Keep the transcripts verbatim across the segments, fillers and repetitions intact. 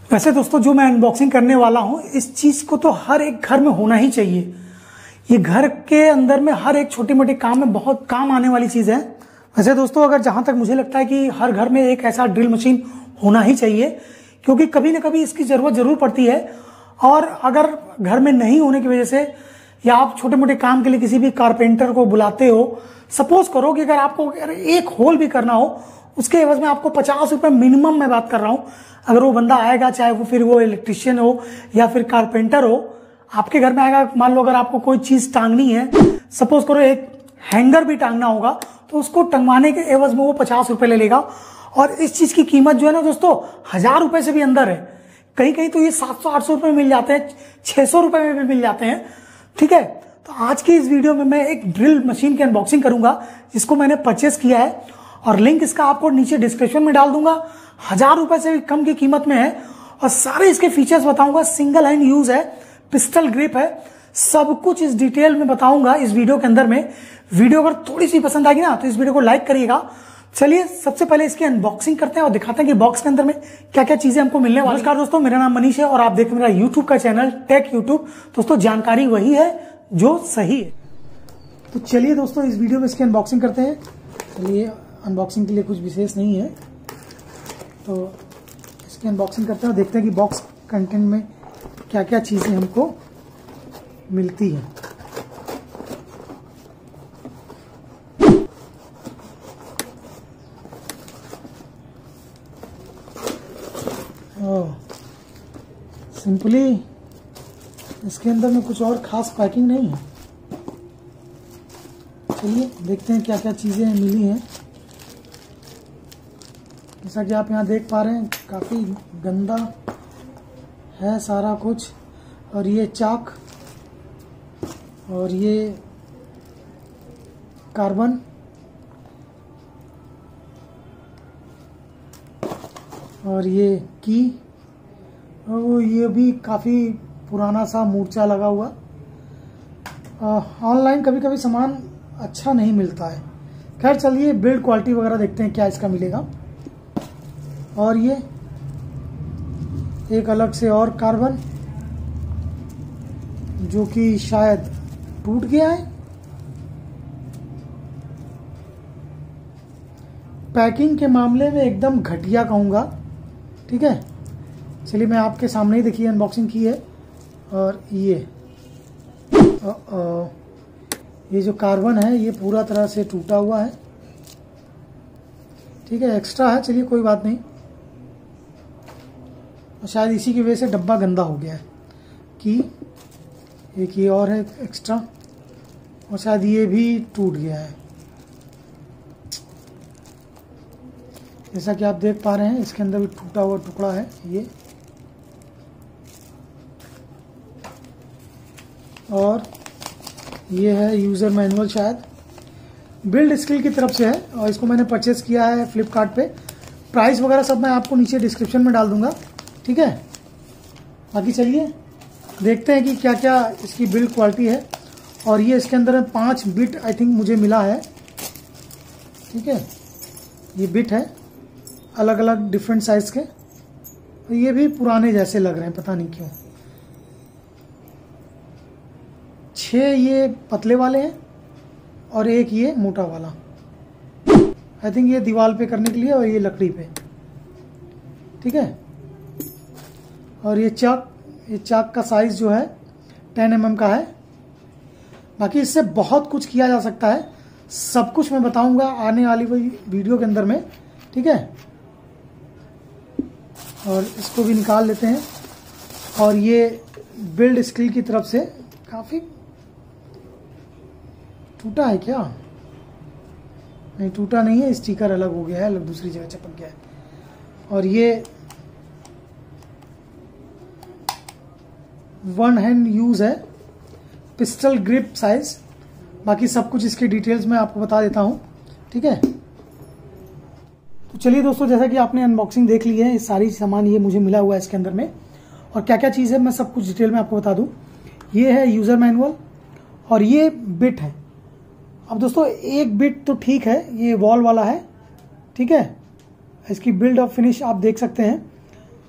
वैसे दोस्तों जो मैं अनबॉक्सिंग करने वाला हूं, इस चीज को तो हर एक घर में होना ही चाहिए। ये घर के अंदर में हर एक छोटे मोटे काम में बहुत काम आने वाली चीज है। वैसे दोस्तों अगर जहां तक मुझे लगता है कि हर घर में एक ऐसा ड्रिल मशीन होना ही चाहिए, क्योंकि कभी ना कभी इसकी जरूरत जरूर पड़ती है। और अगर घर में नहीं होने की वजह से या आप छोटे मोटे काम के लिए किसी भी कारपेंटर को बुलाते हो, सपोज करो कि अगर आपको अगर एक होल भी करना हो, उसके एवज में आपको पचास रुपए मिनिमम मैं बात कर रहा हूं, अगर वो बंदा आएगा, चाहे वो फिर वो इलेक्ट्रिशियन हो या फिर कारपेंटर हो, आपके घर में आएगा। मान लो अगर आपको कोई चीज टांगनी है, सपोज करो एक हैंगर भी टांगना होगा, तो उसको टंगवाने के एवज में वो पचास रुपए ले लेगा। और इस चीज की कीमत जो है ना दोस्तों, हजार रुपए से भी अंदर है। कहीं कहीं तो ये सात सौ आठ सौ रुपए में मिल जाते हैं, छह सौ रुपए में भी मिल जाते हैं। ठीक है, तो आज की इस वीडियो में मैं एक ड्रिल मशीन की अनबॉक्सिंग करूंगा, जिसको मैंने परचेस किया है, और लिंक इसका आपको नीचे डिस्क्रिप्शन में डाल दूंगा। हजार रुपए से भी कम की कीमत में है, और सारे इसके फीचर्स बताऊंगा। सिंगल हैंड यूज है, पिस्टल ग्रिप है, सब कुछ इस डिटेल में बताऊंगा इस वीडियो के अंदर में। वीडियो अगर थोड़ी सी पसंद आएगी ना, तो इस वीडियो को लाइक करिएगा। चलिए सबसे पहले इसकी अनबॉक्सिंग करते हैं और दिखाते हैं कि बॉक्स के अंदर में क्या क्या चीजें हमको मिलने वाली है। नमस्कार दोस्तों, मेरा नाम मनीष है और आप देख मेरा यूट्यूब का चैनल टेक यूट्यूब। दोस्तों जानकारी वही है जो सही है। तो चलिए दोस्तों इस वीडियो में इसकी अनबॉक्सिंग करते हैं। चलिए अनबॉक्सिंग के लिए कुछ विशेष नहीं है, तो इसकी अनबॉक्सिंग करते हैं और देखते हैं कि बॉक्स कंटेंट में क्या क्या चीजें हमको मिलती हैं। ओह, सिंपली इसके अंदर में कुछ और खास पैकिंग नहीं है। चलिए देखते हैं क्या क्या चीजें मिली हैं। जैसा कि आप यहाँ देख पा रहे हैं, काफी गंदा है सारा कुछ। और ये चाक, और ये कार्बन, और ये की, और ये भी काफी पुराना सा मूर्छा लगा हुआ। ऑनलाइन कभी कभी सामान अच्छा नहीं मिलता है। खैर चलिए बिल्ड क्वालिटी वगैरह देखते हैं क्या इसका मिलेगा। और ये एक अलग से और कार्बन, जो कि शायद टूट गया है। पैकिंग के मामले में एकदम घटिया कहूंगा। ठीक है, चलिए मैं आपके सामने ही देखिए अनबॉक्सिंग की है। और ये आ, आ, ये जो कार्बन है ये पूरा तरह से टूटा हुआ है। ठीक है, एक्स्ट्रा है, चलिए कोई बात नहीं। और शायद इसी की वजह से डब्बा गंदा हो गया है। कि एक ये और है एक्स्ट्रा, और शायद ये भी टूट गया है। जैसा कि आप देख पा रहे हैं, इसके अंदर भी टूटा हुआ टुकड़ा है ये। और ये है यूजर मैनुअल, शायद बिल्ड स्किल की तरफ से है, और इसको मैंने परचेस किया है फ्लिपकार्ट पे। प्राइस वगैरह सब मैं आपको नीचे डिस्क्रिप्शन में डाल दूंगा। ठीक है, बाकी चलिए देखते हैं कि क्या क्या इसकी बिल्ड क्वालिटी है। और ये इसके अंदर पांच बिट आई थिंक मुझे मिला है। ठीक है, ये बिट है अलग अलग डिफरेंट साइज के। तो ये भी पुराने जैसे लग रहे हैं, पता नहीं क्यों। छह ये पतले वाले हैं और एक ये मोटा वाला। आई थिंक ये दीवार पे करने के लिए, और ये लकड़ी पे। ठीक है, और ये चाक, ये चाक का साइज जो है टेन एम एम का है। बाकी इससे बहुत कुछ किया जा सकता है, सब कुछ मैं बताऊंगा आने वाली वीडियो के अंदर में। ठीक है, और इसको भी निकाल लेते हैं। और ये बिल्ड स्किल की तरफ से काफी टूटा है क्या? नहीं, टूटा नहीं है, स्टिकर अलग हो गया है, अलग दूसरी जगह चिपक गया है। और ये वन हैंड यूज है, पिस्टल ग्रिप साइज। बाकी सब कुछ इसके डिटेल्स में आपको बता देता हूं। ठीक है, तो चलिए दोस्तों, जैसा कि आपने अनबॉक्सिंग देख ली है, ये सारी सामान ये मुझे मिला हुआ है इसके अंदर में। और क्या क्या चीज है मैं सब कुछ डिटेल में आपको बता दूं। ये है यूजर मैनुअल, और ये बिट है। अब दोस्तों एक बिट तो ठीक है, ये वॉल वाला है। ठीक है, इसकी बिल्ड और फिनिश आप देख सकते हैं।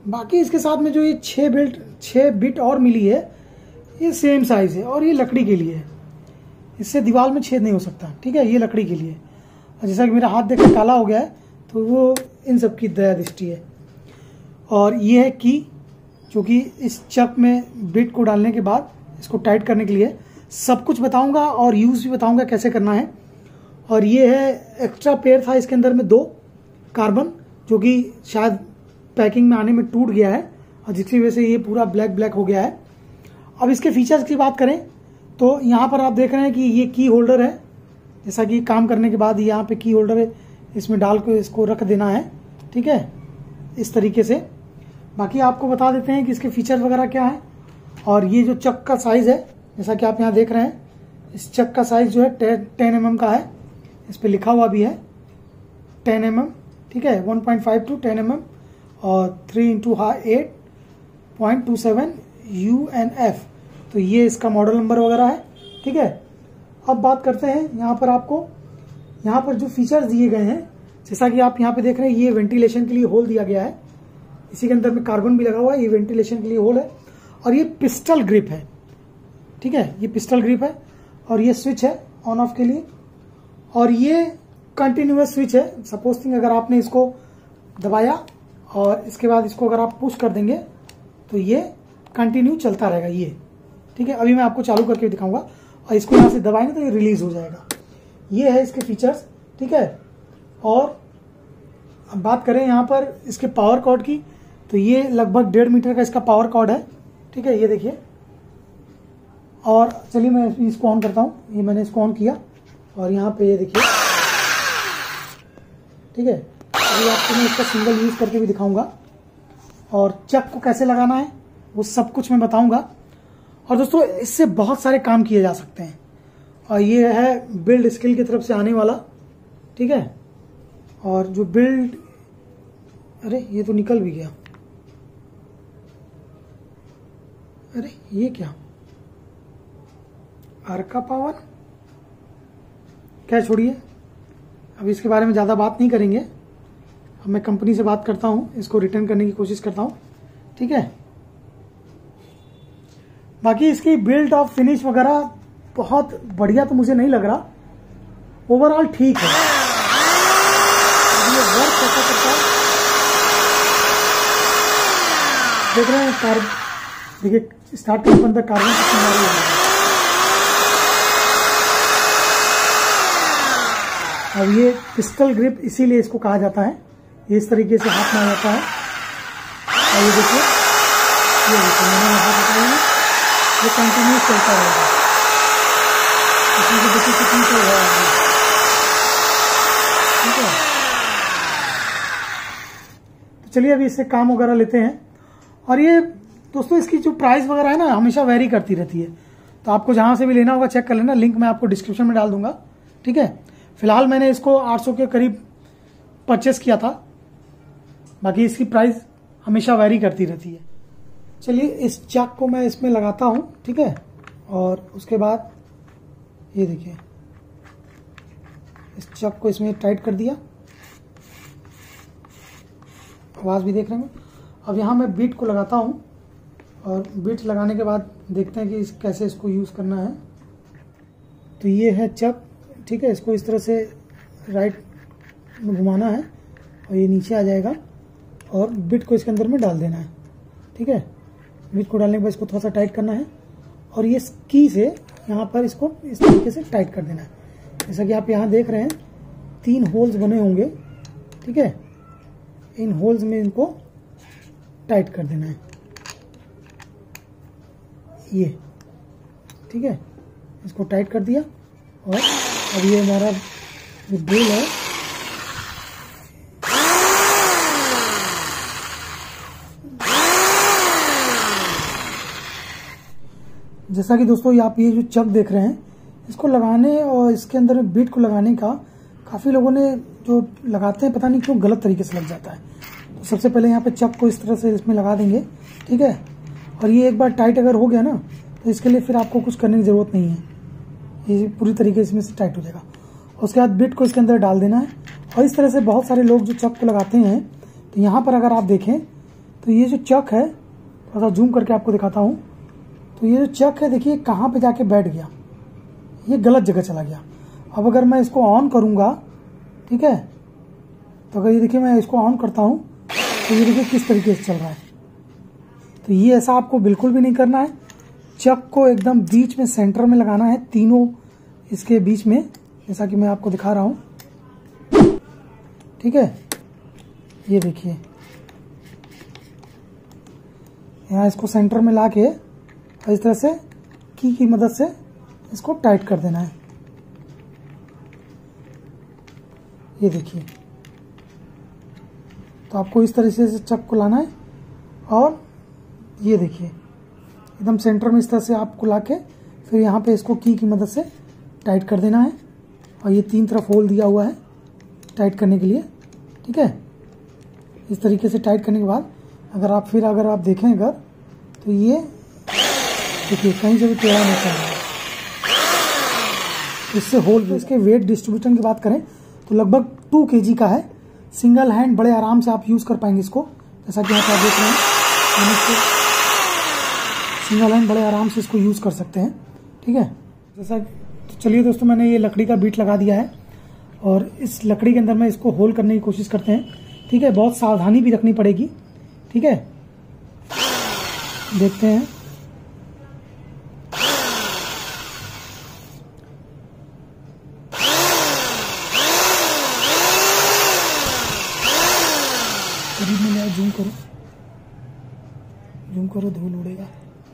बाकी इसके साथ में जो ये छः बिट छः बिट और मिली है ये सेम साइज है और ये लकड़ी के लिए है, इससे दीवार में छेद नहीं हो सकता। ठीक है, ये लकड़ी के लिए। और जैसा कि मेरा हाथ देखकर काला हो गया है तो वो इन सब की दया दृष्टि है। और ये है की, जो कि इस चक में बिट को डालने के बाद इसको टाइट करने के लिए। सब कुछ बताऊंगा और यूज़ भी बताऊंगा कैसे करना है। और ये है एक्स्ट्रा पेयर था इसके अंदर में दो कार्बन, जो कि शायद पैकिंग में आने में टूट गया है और जिसकी वजह से ये पूरा ब्लैक ब्लैक हो गया है। अब इसके फीचर्स की बात करें तो यहाँ पर आप देख रहे हैं कि ये की होल्डर है, जैसा कि काम करने के बाद यहाँ पे की होल्डर है, इसमें डाल के इसको रख देना है। ठीक है, इस तरीके से। बाकी आपको बता देते हैं कि इसके फीचर्स वगैरह क्या है। और ये जो चक का साइज़ है, जैसा कि आप यहाँ देख रहे हैं, इस चक का साइज़ जो है टेन एम एम का है, इस पर लिखा हुआ भी है टेन एम एम। ठीक है, one point five to ten M M और थ्री इंटू हा eight point two seven U N F. तो ये इसका मॉडल नंबर वगैरह है। ठीक है, अब बात करते हैं यहाँ पर आपको यहाँ पर जो फीचर्स दिए गए हैं, जैसा कि आप यहाँ पे देख रहे हैं, ये वेंटिलेशन के लिए होल दिया गया है, इसी के अंदर में कार्बन भी लगा हुआ है, ये वेंटिलेशन के लिए होल है। और ये पिस्टल ग्रिप है। ठीक है, ये पिस्टल ग्रिप है और ये स्विच है ऑन ऑफ के लिए। और ये कंटिन्यूअस स्विच है। सपोज थिंग अगर आपने इसको दबाया और इसके बाद इसको अगर आप पुश कर देंगे तो ये कंटिन्यू चलता रहेगा ये। ठीक है, अभी मैं आपको चालू करके दिखाऊंगा और इसको यहाँ से दबाएंगे तो ये रिलीज हो जाएगा। ये है इसके फीचर्स। ठीक है, और अब बात करें यहाँ पर इसके पावर कॉर्ड की, तो ये लगभग डेढ़ मीटर का इसका पावर कॉर्ड है। ठीक है, ये देखिए। और चलिए मैं इसको ऑन करता हूँ। ये मैंने इसको ऑन किया और यहाँ पे ये देखिए। ठीक है, अभी आपको मैं इसका सिंगल यूज़ करके भी दिखाऊंगा और चक को कैसे लगाना है वो सब कुछ मैं बताऊंगा। और दोस्तों इससे बहुत सारे काम किए जा सकते हैं और ये है बिल्ड स्किल की तरफ से आने वाला। ठीक है, और जो बिल्ड, अरे ये तो निकल भी गया। अरे ये क्या, अर्का पावर, क्या, छोड़िए, अब इसके बारे में ज़्यादा बात नहीं करेंगे। अब मैं कंपनी से बात करता हूँ, इसको रिटर्न करने की कोशिश करता हूँ। ठीक है, बाकी इसकी बिल्ड ऑफ फिनिश वगैरह बहुत बढ़िया तो मुझे नहीं लग रहा, ओवरऑल ठीक है। ये वर्क कैसा करता है देख रहे हैं। कार देखिए, स्टार्ट करने पर कार्बन कितनी मारी है। अब ये पिस्टल ग्रिप इसीलिए इसको कहा जाता है, ये इस तरीके से हाथ में आ जाता है। और ये देखिए, ये देखिए मैंने हाथ बताया है, ये कंटिन्यू चलता रहेगा। इसमें से देखिए कितनी चल रहा है। ठीक है, तो चलिए अभी इससे काम वगैरह लेते हैं। और ये दोस्तों इसकी जो प्राइस वगैरह है ना, हमेशा वेरी करती रहती है, तो आपको जहां से भी लेना होगा चेक कर लेना। लिंक मैं आपको डिस्क्रिप्शन में डाल दूंगा। ठीक है, फिलहाल मैंने इसको आठ सौ के करीब परचेस किया था, बाकी इसकी प्राइस हमेशा वेरी करती रहती है। चलिए इस चक को मैं इसमें लगाता हूं। ठीक है, और उसके बाद ये देखिए, इस चक को इसमें टाइट कर दिया। आवाज भी देख रहे हैं। अब यहां मैं बीट को लगाता हूं और बीट लगाने के बाद देखते हैं कि इस कैसे इसको यूज करना है। तो ये है चक। ठीक है, इसको इस तरह से राइट में घुमाना है और ये नीचे आ जाएगा और बिट को इसके अंदर में डाल देना है। ठीक है, बिट को डालने के बाद इसको थोड़ा सा टाइट करना है और ये की से यहाँ पर इसको इस तरीके से टाइट कर देना है। जैसा कि आप यहाँ देख रहे हैं, तीन होल्स बने होंगे। ठीक है, इन होल्स में इनको टाइट कर देना है ये। ठीक है, इसको टाइट कर दिया और अब ये हमारा जो ड्रिल है जैसा कि दोस्तों आप ये जो चक देख रहे हैं, इसको लगाने और इसके अंदर में बीट को लगाने का काफ़ी लोगों ने जो लगाते हैं पता नहीं क्यों गलत तरीके से लग जाता है। तो सबसे पहले यहाँ पे चक को इस तरह से इसमें लगा देंगे। ठीक है, और ये एक बार टाइट अगर हो गया ना तो इसके लिए फिर आपको कुछ करने की ज़रूरत नहीं है, ये पूरी तरीके से इसमें से टाइट हो जाएगा। उसके बाद बिट को इसके अंदर डाल देना है। और इस तरह से बहुत सारे लोग जो चक को लगाते हैं, तो यहाँ पर अगर आप देखें तो ये जो चक है, थोड़ा सा जूम करके आपको दिखाता हूँ। तो ये जो चक है देखिए कहाँ पे जाके बैठ गया, ये गलत जगह चला गया। अब अगर मैं इसको ऑन करूँगा, ठीक है, तो अगर ये देखिए मैं इसको ऑन करता हूँ तो ये देखिए किस तरीके से चल रहा है। तो ये ऐसा आपको बिल्कुल भी नहीं करना है। चक को एकदम बीच में सेंटर में लगाना है, तीनों इसके बीच में, जैसा कि मैं आपको दिखा रहा हूँ, ठीक है। ये देखिए यहाँ इसको सेंटर में ला के इस तरह से की की मदद से इसको टाइट कर देना है। ये देखिए, तो आपको इस तरीके से चक को लाना है और ये देखिए एकदम सेंटर में इस तरह से आपको लाके फिर यहाँ पे इसको की की मदद से टाइट कर देना है। और ये तीन तरफ होल दिया हुआ है टाइट करने के लिए, ठीक है। इस तरीके से टाइट करने के बाद अगर आप फिर अगर आप देखें अगर तो ये देखिए कहीं से भी टेढ़ा नहीं चल रहा है। इससे होल, इसके वेट डिस्ट्रीब्यूशन की बात करें तो लगभग टू केजी का है। सिंगल हैंड बड़े आराम से आप यूज़ कर पाएंगे इसको, जैसा कि यहाँ पर आप देख रहे हैं। हम इसको सिंगल हैंड बड़े आराम से इसको यूज़ कर सकते हैं, ठीक है। जैसा तो चलिए दोस्तों, मैंने ये लकड़ी का बीट लगा दिया है और इस लकड़ी के अंदर में इसको होल करने की कोशिश करते हैं, ठीक है। बहुत सावधानी भी रखनी पड़ेगी, ठीक है। देखते हैं, करीब में ले, जूम करो, जूम करो, धूल उड़ेगा।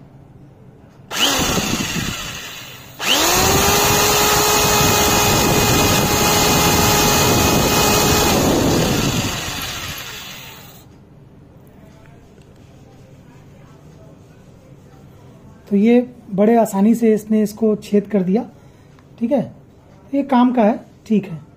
तो ये बड़े आसानी से इसने इसको छेद कर दिया, ठीक है। ये काम का है, ठीक है।